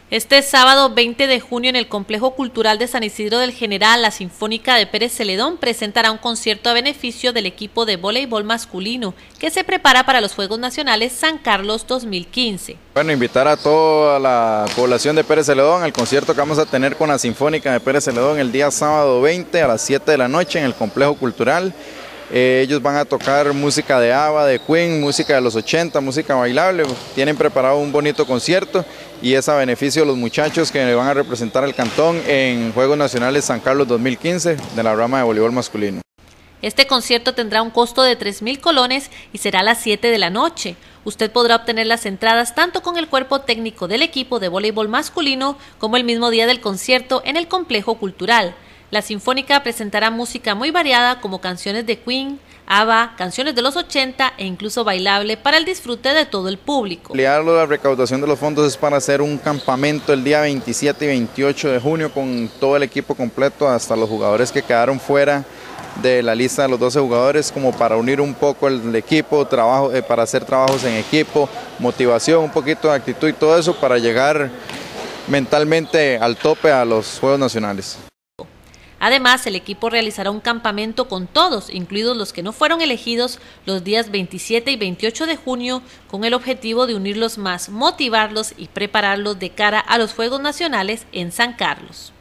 Este sábado 20 de junio en el Complejo Cultural de San Isidro del General, la Sinfónica de Pérez Celedón presentará un concierto a beneficio del equipo de voleibol masculino que se prepara para los Juegos Nacionales San Carlos 2015. Bueno, invitar a toda la población de Pérez Celedón al concierto que vamos a tener con la Sinfónica de Pérez Celedón el día sábado 20 a las 7 de la noche en el Complejo Cultural. Ellos van a tocar música de ABBA, de Queen, música de los 80, música bailable. Tienen preparado un bonito concierto y es a beneficio de los muchachos que van a representar al cantón en Juegos Nacionales San Carlos 2015 de la rama de voleibol masculino. Este concierto tendrá un costo de 3.000 colones y será a las 7 de la noche. Usted podrá obtener las entradas tanto con el cuerpo técnico del equipo de voleibol masculino como el mismo día del concierto en el Complejo Cultural. La Sinfónica presentará música muy variada como canciones de Queen, ABBA, canciones de los 80 e incluso bailable para el disfrute de todo el público. La recaudación de los fondos es para hacer un campamento el día 27 y 28 de junio con todo el equipo completo, hasta los jugadores que quedaron fuera de la lista de los 12 jugadores, como para unir un poco el equipo, para hacer trabajos en equipo, motivación, un poquito de actitud y todo eso para llegar mentalmente al tope a los Juegos Nacionales. Además, el equipo realizará un campamento con todos, incluidos los que no fueron elegidos, los días 27 y 28 de junio, con el objetivo de unirlos más, motivarlos y prepararlos de cara a los Juegos Nacionales en San Carlos.